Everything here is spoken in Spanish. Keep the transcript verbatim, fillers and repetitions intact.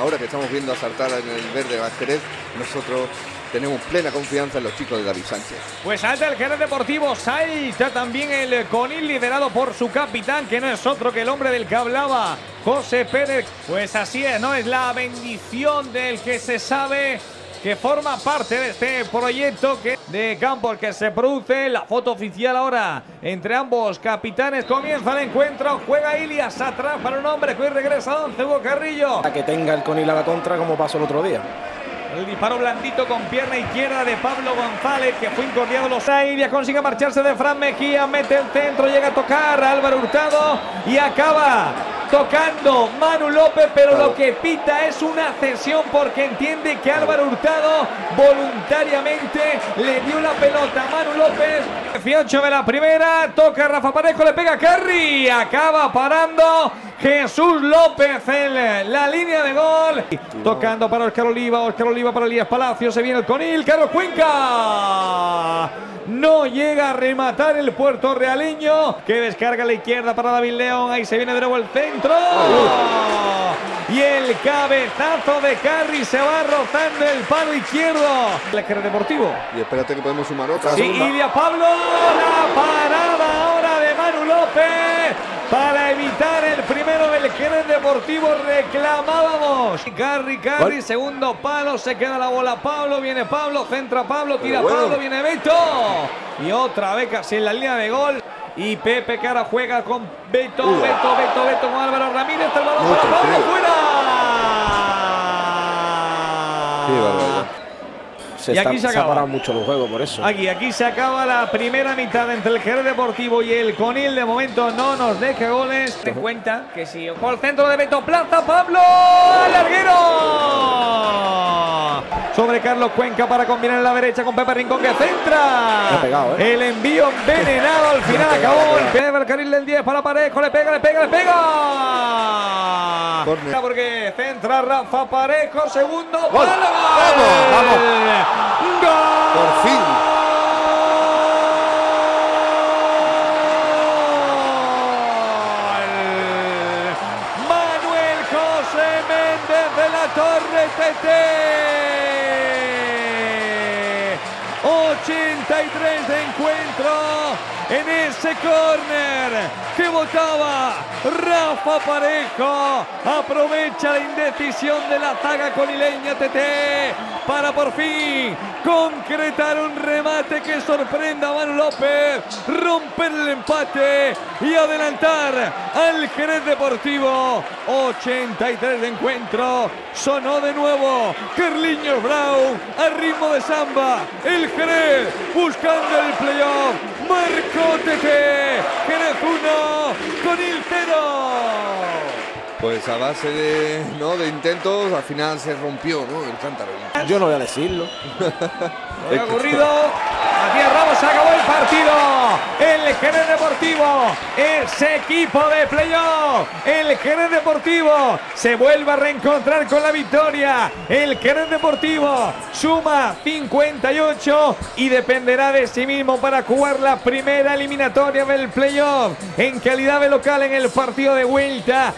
ahora que estamos viendo a saltar en el verde a Jerez, nosotros tenemos plena confianza en los chicos de David Sánchez. Pues salta el Jerez Deportivo, salta también el Conil, liderado por su capitán, que no es otro que el hombre del que hablaba, José Pérez. Pues así es, ¿no? Es la bendición del que se sabe que forma parte de este proyecto que de campo el que se produce. La foto oficial ahora entre ambos capitanes. Comienza el encuentro, juega Ilias atrás para un hombre que hoy regresa a once, Hugo Carrillo. A que tenga el Conil a la contra como pasó el otro día. El disparo blandito con pierna izquierda de Pablo González, que fue incordiado los Ilias, consigue marcharse de Fran Mejía, mete el centro, llega a tocar a Álvaro Hurtado y acaba tocando Manu López, pero claro, lo que pita es una cesión porque entiende que Álvaro Hurtado voluntariamente le dio la pelota a Manu López. dieciocho de la primera, toca Rafa Parejo, le pega a Carri, acaba parando Jesús López en la línea de gol. Tocando para Óscar Oliva, Óscar Oliva para Elías Palacio, se viene el Conil, Carlos Cuenca. No llega a rematar el puertorrealeño, que descarga a la izquierda para David León. Ahí se viene de nuevo el centro. Oh. Y el cabezazo de Carri se va rozando el palo izquierdo. El Jerez Deportivo. Y espérate que podemos sumar otra. Sí, Ilia Pablo. La parada ahora de Manu López para evitar el primero del Jerez Deportivo. Reclamábamos. Carri, Carri, ¿cuál? Segundo palo, se queda la bola Pablo, viene Pablo, centra Pablo, tira bueno. Pablo, viene Beto. Y otra vez casi en la línea de gol. Y Pepe Cara juega con Beto, uh. Beto, Beto, Beto con Álvaro Ramírez. El balón para Pablo, fuera. Qué barbaridad. Se, y está, aquí se, se ha parado mucho el juego por eso. Aquí, aquí se acaba la primera mitad entre el Jerez Deportivo y el Conil. De momento no nos deja goles. Ten en cuenta que si por el centro de Beto, Plaza, Pablo, al larguero. Sobre Carlos Cuenca para combinar en la derecha con Pepe Rincón, que centra. Ha pegado, ¿eh? El envío envenenado al final acabó. El pie del carril del diez para Parejo, le pega, le pega, le pega. Corner. Porque centra Rafa Parejo, segundo. ¡Gol! ¡Vamos! ¡Vamos! ¡Gol! Por fin. Manuel José Méndez de la Torre Tete. ochenta y tres de encuentro en ese córner que botaba Rafa Parejo. Aprovecha la indecisión de la zaga conileña T T para por fin concretar un remate que sorprenda a Manu López, romper el empate y adelantar al Jerez Deportivo. ochenta y tres de encuentro, sonó de nuevo Carliños Brown a ritmo de samba. El Jerez buscando el playoff, marcó T T, Jerez uno, Conil cero. Pues a base de, ¿no? de intentos, al final se rompió, ¿no? el cántaro. Yo no voy a decirlo. Lo que ha ocurrido, Matías Ramos, acabó el partido. El Jerez Deportivo, ese equipo de playoff, el Jerez Deportivo se vuelve a reencontrar con la victoria. El Jerez Deportivo suma cincuenta y ocho y dependerá de sí mismo para jugar la primera eliminatoria del playoff en calidad de local en el partido de vuelta.